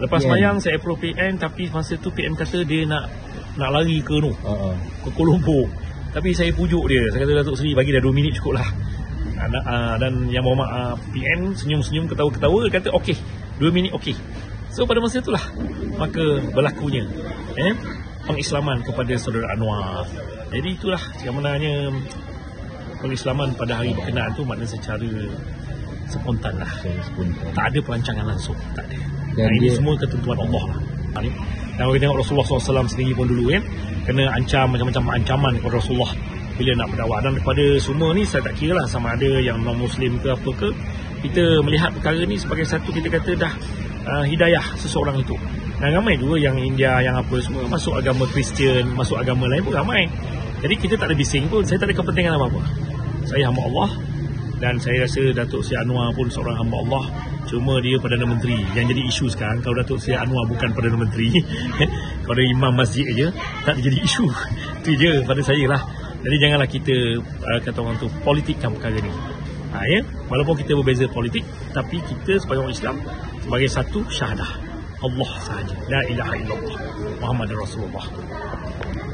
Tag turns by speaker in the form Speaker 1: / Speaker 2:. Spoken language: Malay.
Speaker 1: Lepas sembahyang saya approve PM, tapi masa tu PM kata dia nak lari ke ke Kuala Lumpur. Tapi saya pujuk dia, saya kata Datuk Seri bagi dah 2 minit cukup lah. Dan yang Muhammad PM senyum-senyum, ketawa-ketawa, kata okey, 2 minit okey. So pada masa itulah maka berlakunya pengislaman kepada saudara Anwar. Jadi itulah sebenarnya pengislaman pada hari berkenaan tu maknanya secara spontan lah. Tak ada perancangan langsung, tak ada. Ini semua ketentuan Allah lah. Dan kalau kita tengok Rasulullah SAW sendiri pun dulu kena ancam macam-macam ancaman kepada Rasulullah bila nak berdakwah. Dan kepada semua ni saya tak kira lah sama ada yang non-Muslim ke apa ke, kita melihat perkara ni sebagai satu, kita kata dah hidayah seseorang itu. Dan ramai juga yang India, yang apa semua masuk agama Kristian, masuk agama lain pun ramai. Jadi kita tak ada bising pun, saya tak ada kepentingan apa-apa. Saya hamba Allah, dan saya rasa Datuk Seri Anwar pun seorang hamba Allah. Cuma dia Perdana Menteri. Yang jadi isu sekarang, kalau Datuk Seri Anwar bukan Perdana Menteri, kalau dia imam masjid je, tak jadi isu. Itu je pada saya lah. Jadi janganlah kita kata orang tu politikkan perkara ni. Walaupun kita berbeza politik, tapi kita sebagai orang Islam sebagai satu syahadah Allah sahaja, la ilaha illallah Muhammadur Rasulullah.